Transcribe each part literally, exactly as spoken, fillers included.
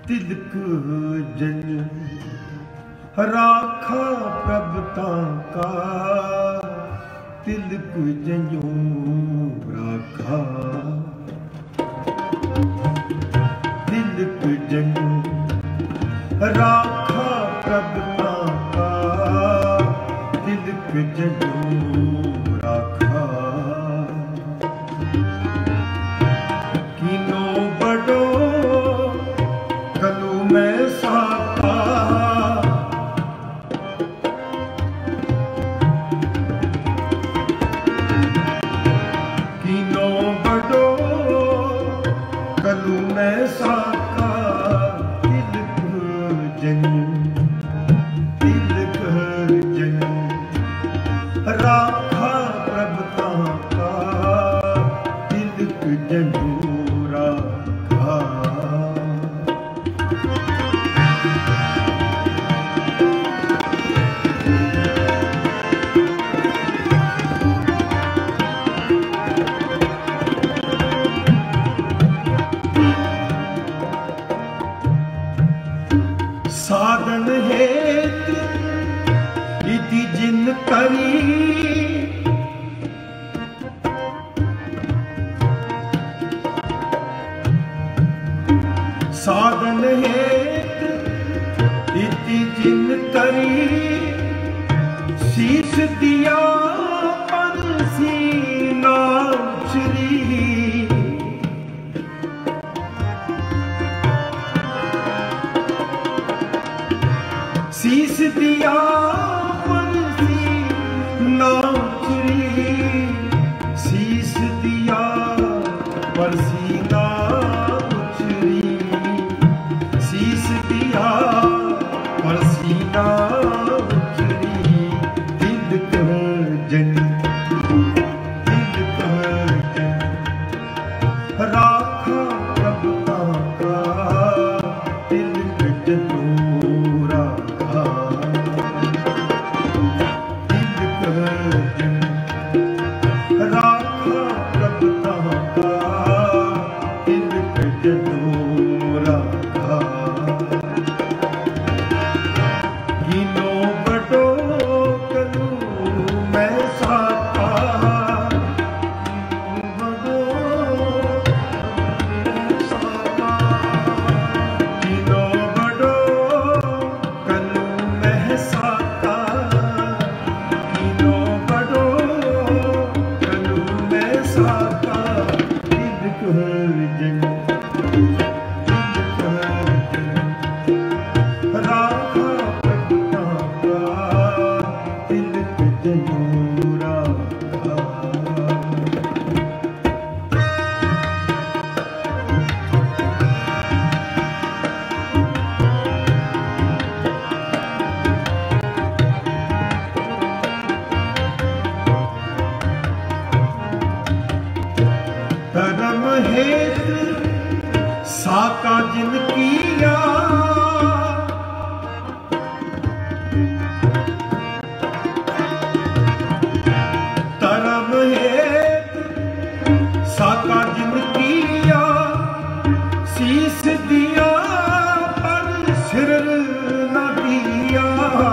तिलक जन राखा प्रभता का, तिलक जनो राखा। तिलक जनो राखा प्रभता का, तिलक जनो राखा। किनो बड़ो कलू में साका, किनो बड़ो कलू में साका। तिलक जन तिलक जन राखा प्रभता का, तिलक जनो राखा। साधन हेत इति जिन करी, साधन हेत इति जिन करी। शीश दिया पर सीना श्री, शीश दिया परसी नाचरी, शीश दिया परसी नाचरी, शीश दिया परसी नाचरी। तिलक जन तिलक जन राखा प्रभता का, तिलक जनो राखा। तिलक जन राखा प्रभता का, तिलक जनो राखा। किनो बड़ो कलू में साका, बड़ो में साका। किनो बड़ो कलू में साका, किनो बड़ो कलू में साका। तिलक जन तिलक जन राखा प्रभता का, तिलक जनो राखा। धर्म हेत साका जिन किया, धर्म हेत साका जिन किया। शीश दिया पर सिर न दिया,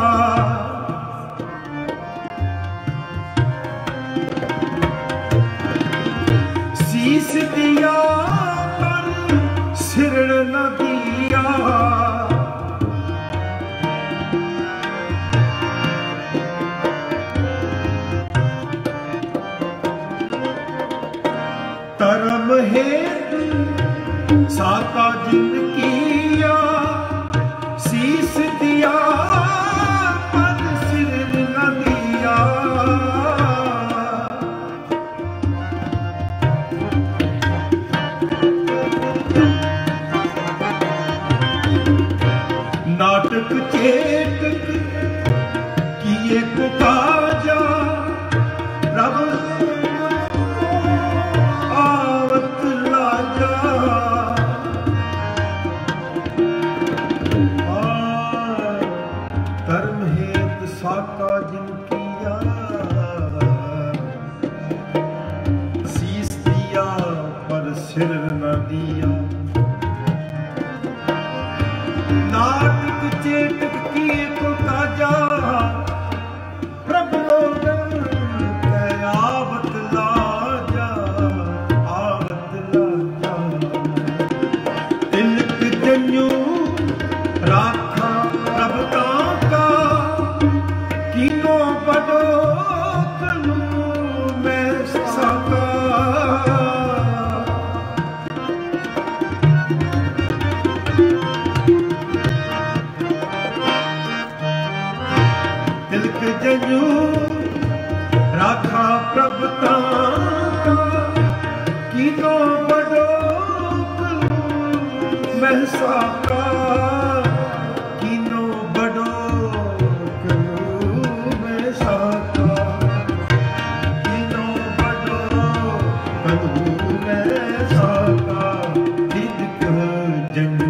शीश दिया पर सिर न दिया। धर्म हेत साका जिन किया, शीश दिया पर सिर न दिया। नाटक चेतक किए को काजा, रब आवत लाजा। धर्म हेत साका जिन किया, शीश दिया पर सिर न दिया। तिलक जजू राखा प्रभुता का कीनो बड़ो महसा का कीनो बड़ो महसा का कीनो बड़ो महसा का तिलक जजू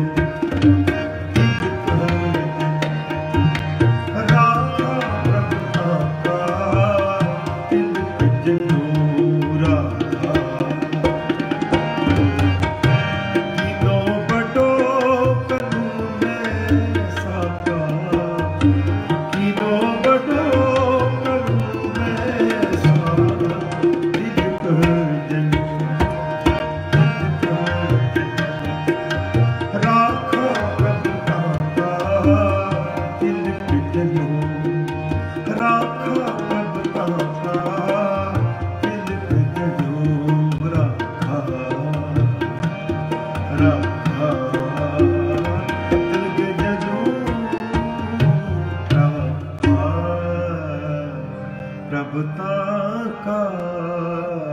प्रभुता का